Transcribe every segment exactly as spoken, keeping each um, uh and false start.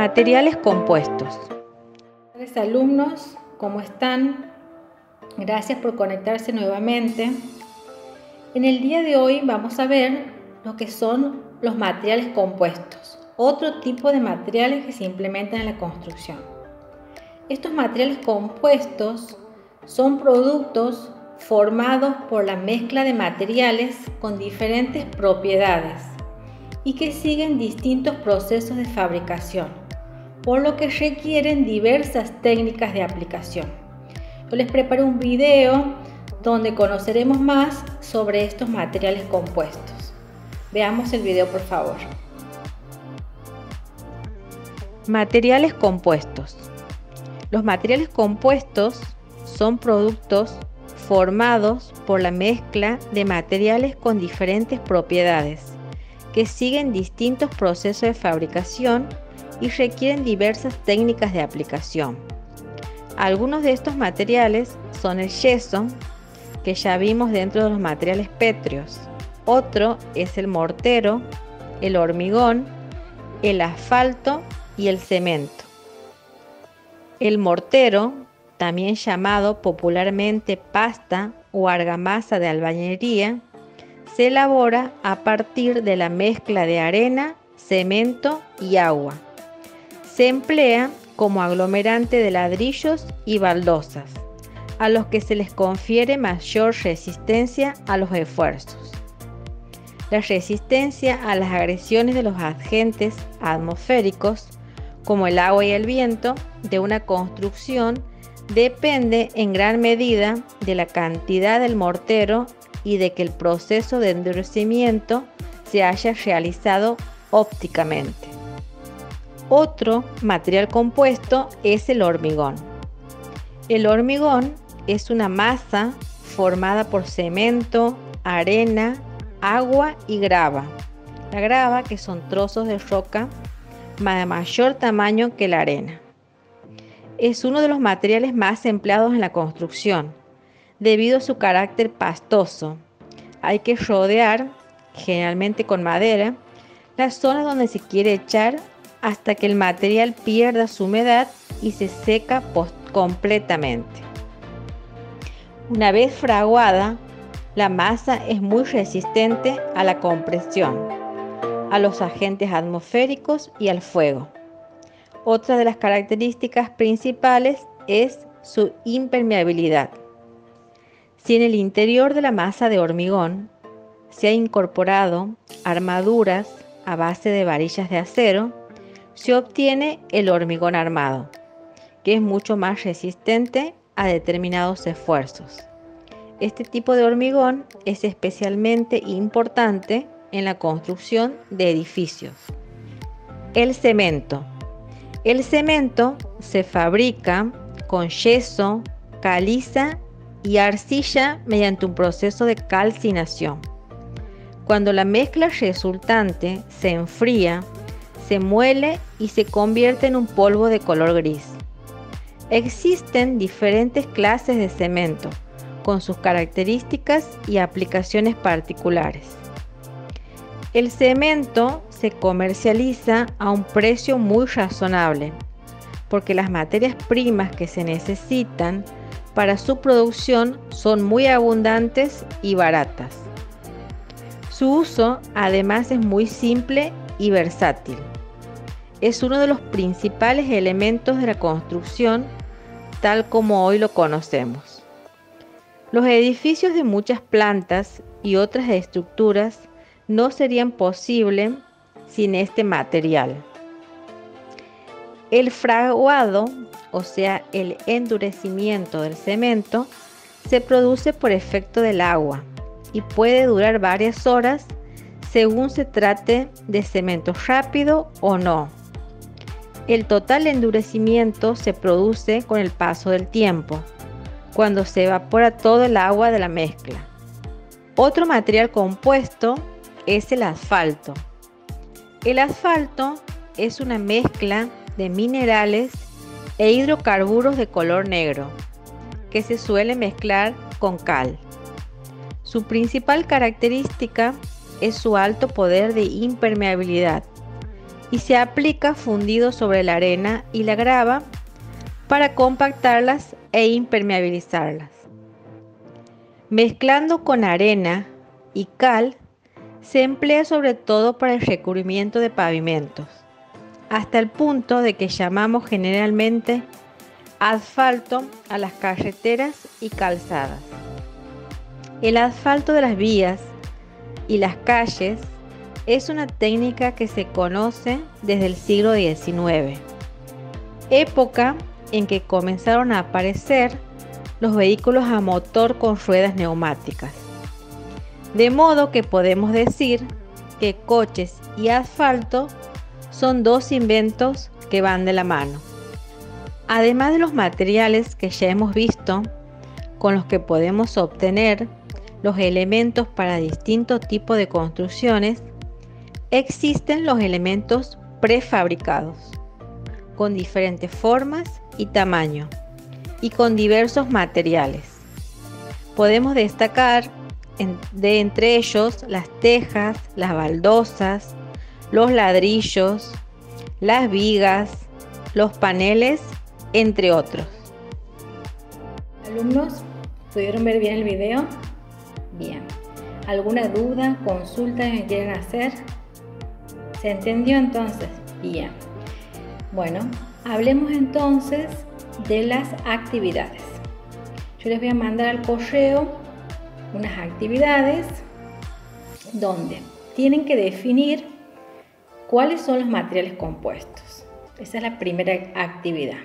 Materiales compuestos. Alumnos, ¿cómo están? Gracias por conectarse nuevamente. En el día de hoy vamos a ver lo que son los materiales compuestos, otro tipo de materiales que se implementan en la construcción. Estos materiales compuestos son productos formados por la mezcla de materiales con diferentes propiedades y que siguen distintos procesos de fabricación, por lo que requieren diversas técnicas de aplicación. Yo les preparé un video donde conoceremos más sobre estos materiales compuestos. Veamos el video, por favor. Materiales compuestos. Los materiales compuestos son productos formados por la mezcla de materiales con diferentes propiedades que siguen distintos procesos de fabricación y requieren diversas técnicas de aplicación. Algunos de estos materiales son el yeso, que ya vimos dentro de los materiales pétreos. Otro es el mortero, el hormigón, el asfalto y el cemento. El mortero, también llamado popularmente pasta o argamasa de albañilería, se elabora a partir de la mezcla de arena, cemento y agua. Se emplea como aglomerante de ladrillos y baldosas, a los que se les confiere mayor resistencia a los esfuerzos. La resistencia a las agresiones de los agentes atmosféricos, como el agua y el viento, de una construcción depende en gran medida de la cantidad del mortero y de que el proceso de endurecimiento se haya realizado ópticamente. Otro material compuesto es el hormigón. El hormigón es una masa formada por cemento, arena, agua y grava. La grava, que son trozos de roca de mayor tamaño que la arena. Es uno de los materiales más empleados en la construcción, debido a su carácter pastoso. Hay que rodear, generalmente con madera, las zonas donde se quiere echar hasta que el material pierda su humedad y se seca completamente. Una vez fraguada, la masa es muy resistente a la compresión, a los agentes atmosféricos y al fuego. Otra de las características principales es su impermeabilidad. Si en el interior de la masa de hormigón se ha incorporado armaduras a base de varillas de acero, se obtiene el hormigón armado, que es mucho más resistente a determinados esfuerzos. Este tipo de hormigón es especialmente importante en la construcción de edificios. El cemento. El cemento se fabrica con yeso, caliza y arcilla mediante un proceso de calcinación. Cuando la mezcla resultante se enfría, se muele y se convierte en un polvo de color gris. Existen diferentes clases de cemento, con sus características y aplicaciones particulares. El cemento se comercializa a un precio muy razonable, porque las materias primas que se necesitan para su producción son muy abundantes y baratas. Su uso además es muy simple y versátil. Es uno de los principales elementos de la construcción tal como hoy lo conocemos. Los edificios de muchas plantas y otras estructuras no serían posibles sin este material. El fraguado, o sea, el endurecimiento del cemento, se produce por efecto del agua y puede durar varias horas según se trate de cemento rápido o no. El total endurecimiento se produce con el paso del tiempo, cuando se evapora todo el agua de la mezcla. Otro material compuesto es el asfalto. El asfalto es una mezcla de minerales e hidrocarburos de color negro que se suele mezclar con cal. Su principal característica es su alto poder de impermeabilidad y se aplica fundido sobre la arena y la grava para compactarlas e impermeabilizarlas. Mezclando con arena y cal, se emplea sobre todo para el recubrimiento de pavimentos, hasta el punto de que llamamos generalmente asfalto a las carreteras y calzadas. El asfalto de las vías y las calles es una técnica que se conoce desde el siglo diecinueve, época en que comenzaron a aparecer los vehículos a motor con ruedas neumáticas. De modo que podemos decir que coches y asfalto son dos inventos que van de la mano. Además de los materiales que ya hemos visto, con los que podemos obtener los elementos para distintos tipos de construcciones, existen los elementos prefabricados, con diferentes formas y tamaños, y con diversos materiales. Podemos destacar en, de entre ellos las tejas, las baldosas, los ladrillos, las vigas, los paneles, entre otros. Alumnos, ¿pudieron ver bien el video? Bien. ¿Alguna duda, consulta que me quieren hacer? ¿Se entendió entonces? Bien. Bueno, hablemos entonces de las actividades. Yo les voy a mandar al correo unas actividades donde tienen que definir cuáles son los materiales compuestos. Esa es la primera actividad.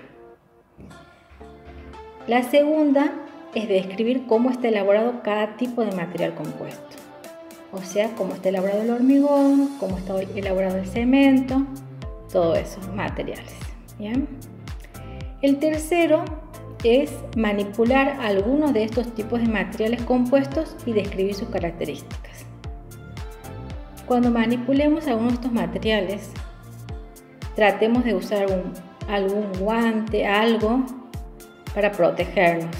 La segunda es describir cómo está elaborado cada tipo de material compuesto. O sea, cómo está elaborado el hormigón, cómo está elaborado el cemento, todos esos materiales. ¿Bien? El tercero es manipular algunos de estos tipos de materiales compuestos y describir sus características. Cuando manipulemos algunos de estos materiales, tratemos de usar un, algún guante, algo para protegernos.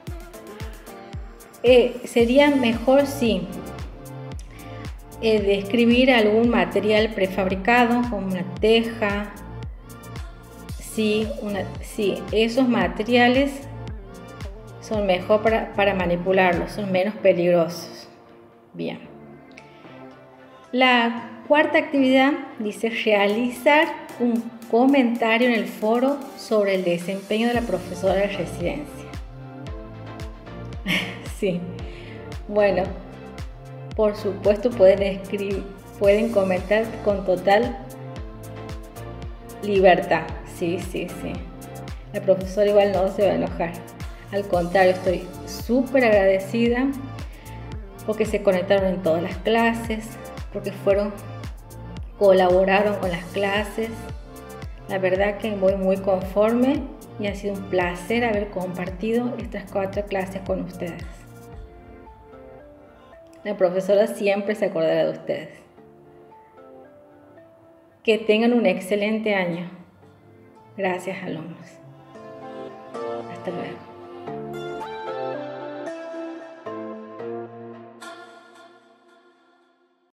Eh, sería mejor si eh, describir algún material prefabricado como una teja, si, una, si esos materiales son mejor para, para manipularlos, son menos peligrosos. Bien. La cuarta actividad dice realizar un comentario en el foro sobre el desempeño de la profesora de residencia. Sí, bueno, por supuesto pueden escribir, pueden comentar con total libertad. Sí, sí, sí. La profesora igual no se va a enojar. Al contrario, estoy súper agradecida porque se conectaron en todas las clases, porque fueron, colaboraron con las clases. La verdad que voy muy conforme y ha sido un placer haber compartido estas cuatro clases con ustedes. La profesora siempre se acordará de ustedes. Que tengan un excelente año. Gracias, alumnos. Hasta luego.